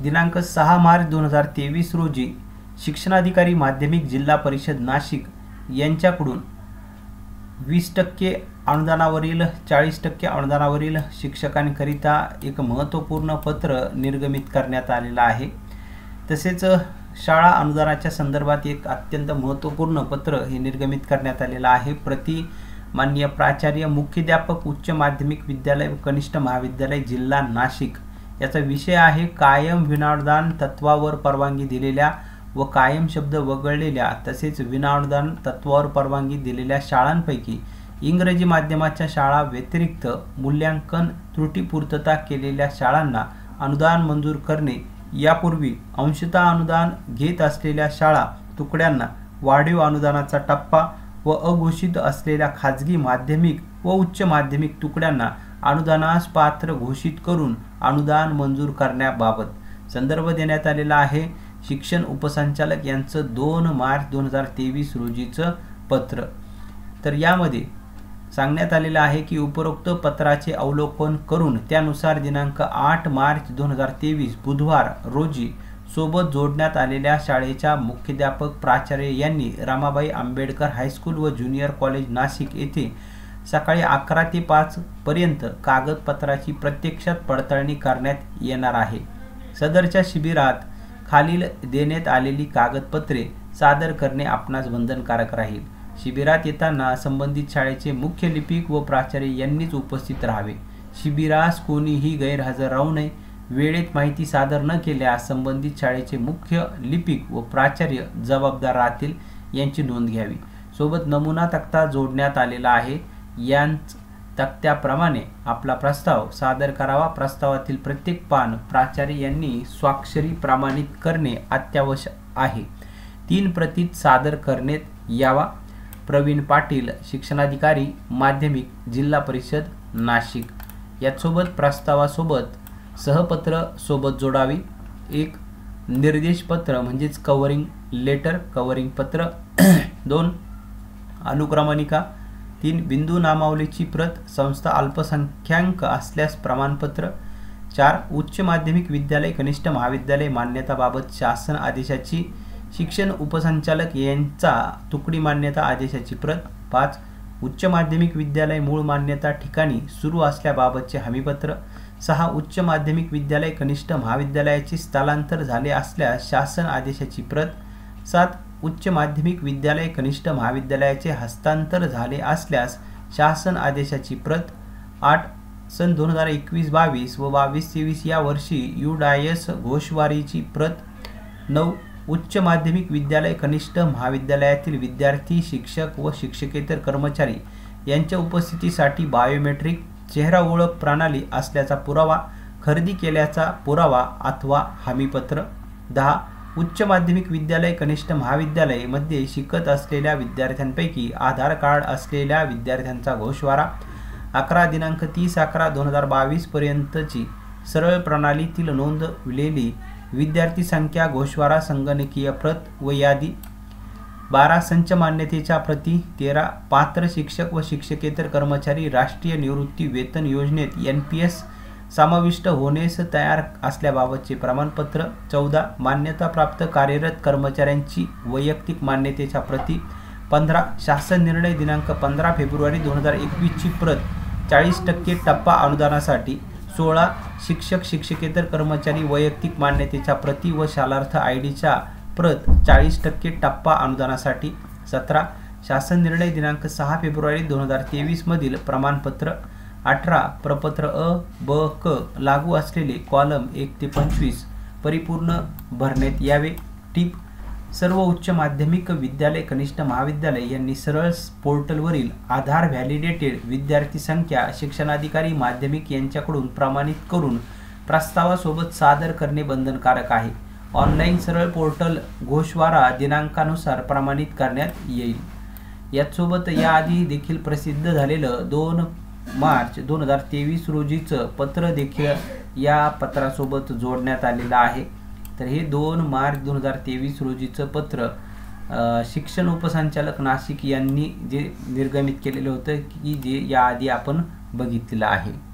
दिनांक 6 मार्च 2023 रोजी शिक्षणाधिकारी माध्यमिक जिल्हा परिषद नाशिक यांच्याकडून 20% अनुदानावरील 40% अनुदानावरील शिक्षकांकरिता एक महत्त्वपूर्ण पत्र निर्गमित करण्यात आलेलं आहे। तसेच शाळा अनुदानाच्या संदर्भात एक अत्यंत महत्त्वपूर्ण पत्र हे निर्गमित करण्यात आलेलं आहे। प्रति माननीय प्राचार्य मुख्याध्यापक उच्च माध्यमिक विद्यालय व कनिष्ठ महाविद्यालय जिल्हा नाशिक याचा विषय आहे कायम विनाअनुदान तत्वावर परवानगी दिलेल्या व कायम शब्द वगळलेल्या तसेच विनाअनुदान तत्वावर परवानगी दिलेल्या शाळांपैकी इंग्रजी माध्यमाच्या शाळा व्यतिरिक्त मूल्यांकन त्रुटीपूर्तता केलेल्या शाळांना अनुदान मंजूर करणे, यापूर्वी अंशतः अनुदान घेत असलेल्या शाळा तुकड्यांना वाढीव अनुदानाचा टप्पा व अघोषित असलेल्या खाजगी माध्यमिक व उच्च माध्यमिक तुकड्यांना अनुदानास पात्र घोषित करून अनुदान मंजूर करण्याबाबत संदर्भ देण्यात आलेला आहे। शिक्षण उपसंचालक यांचं 2 मार्च 2023 रोजीचं पत्र। तर यामध्ये सांगण्यात आलेलं आहे की उपरोक्त पत्राचे अवलोकन करून त्यानुसार दिनांक 8 मार्च 2023 बुधवार रोजी सोबत जोडण्यात आलेल्या शाळेच्या मुख्याध्यापक प्राचार्य यांनी रमाबाई आंबेडकर हायस्कूल व ज्युनियर कॉलेज नाशिक येथे सकाळी 11 ते 5 पर्यंत कागदपत्राची प्रत्यक्षात पडताळणी करण्यात येणार आहे। सदरच्या शिबिरात खालील देण्यात आलेली कागदपत्रे सादर करणे आपणास बंधनकारक राहील। शिबिरात येताना संबंधित शाळेचे मुख्य लिपिक व प्राचार्य यांनीच उपस्थित राहावे। शिबिरास कोणीही गैरहजर राहू नये। वेळेत माहिती सादर न केल्यास संबंधित शाळेचे मुख्य लिपिक व प्राचार्य जबाबदार राहतील यांची नोंद घ्यावी। सोबत नमुना तक्ता जोडण्यात आलेला आहे। यांच तक्त्याप्रमाणे आपला प्रस्ताव सादर करावा। प्रस्तावातील प्रत्येक पान प्राचार्य यांनी स्वाक्षरी प्रमाणित करणे अत्यावश्यक आहे। 3 प्रतीत सादर करण्यात यावा। प्रवीण पाटील, शिक्षणाधिकारी माध्यमिक जिल्हा परिषद नाशिक। यासोबत प्रस्तावासोबत सहपत्र सोबत जोडावी। 1 निर्देशपत्र म्हणजेच कव्हरिंग लेटर, कव्हरिंग पत्र। 2 अनुक्रमणिका। 3 बिंदू नामावलीची प्रत, संस्था अल्पसंख्याक असल्यास प्रमाणपत्र। 4 उच्च माध्यमिक विद्यालय कनिष्ठ महाविद्यालय मान्यताबाबत शासन आदेशाची, शिक्षण उपसंचालक यांचा तुकडी मान्यता आदेशाची प्रत। 5 उच्च माध्यमिक विद्यालय मूळ मान्यता ठिकाणी सुरू असल्याबाबतचे हमीपत्र। 6 उच्च माध्यमिक विद्यालय कनिष्ठ महाविद्यालयाचे स्थलांतर झाले असल्यास शासन आदेशाची प्रत। 7 उच्च माध्यमिक विद्यालय कनिष्ठ महाविद्यालयाचे हस्तांतर झाले असल्यास शासन आदेशाची प्रत। 8 सन 2021-22 व 22-23 या वर्षी UDAS घोषवारीची प्रत। 9 उच्च माध्यमिक विद्यालय कनिष्ठ महाविद्यालयातील विद्यार्थी, शिक्षक व शिक्षकेतर कर्मचारी यांच्या उपस्थितीसाठी बायोमेट्रिक चेहरा ओळख प्रणाली असल्याचा पुरावा, खरेदी केल्याचा पुरावा अथवा हमीपत्र। 10 उच्च माध्यमिक विद्यालय कनिष्ठ महाविद्यालय मध्ये शिकत असलेल्या विद्यार्थ्यांपैकी आधार कार्ड असलेल्या विद्यार्थ्यांचा घोषवारा। 11 दिनांक 30/11/2022 पर्यंतची सरळ प्रणालीतील नोंदवलेली विद्यार्थी संख्या घोषवारा संगणकीय प्रत व यादी। 12 संच मान्यतेच्या प्रती। 13 पात्र शिक्षक व शिक्षकेतर कर्मचारी राष्ट्रीय निवृत्ती वेतन योजनेत NPS समाविष्ट होण्यास तयार असल्याबाबतचे प्रमाणपत्र। 14 मान्यताप्राप्त कार्यरत कर्मचाऱ्यांची वैयक्तिक मान्यतेच्या प्रती। 15 शासन निर्णय दिनांक 15 फेब्रुवारी 2021 ची प्रत 40% टप्पा अनुदानासाठी। 16 शिक्षक शिक्षकेतर कर्मचारी वैयक्तिक मान्यतेच्या प्रती व शालार्थ IDच्या प्रत 40% टप्पा अनुदानासाठी। 17 शासन निर्णय दिनांक 6 फेब्रुवारी 2023 मधील प्रमाणपत्र। 18 प्रपत्र अ, ब, क लागू असलेले कॉलम 1 ते 25 परिपूर्ण भरण्यात यावे। टिप सर्व उच्च माध्यमिक विद्यालय कनिष्ठ महाविद्यालय यांनी सरळ पोर्टलवरील आधार व्हॅलिडेटेड विद्यार्थी संख्या शिक्षणाधिकारी माध्यमिक यांच्याकडून प्रमाणित करून प्रस्तावासोबत सादर करणे बंधनकारक आहे। ऑनलाईन सरळ पोर्टल घोषवारा दिनांकानुसार प्रमाणित करण्यात येईल। यासोबत याआधी देखील प्रसिद्ध झालेलं 2 मार्च 2023 रोजीचं पत्र देखील या पत्रासोबत जोडण्यात आलेलं आहे। तर हे 2 मार्च 2023 रोजीचं पत्र शिक्षण उपसंचालक नाशिक यांनी जे निर्गमित केलेलं होतं की जे याआधी आपण बघितलेलं आहे।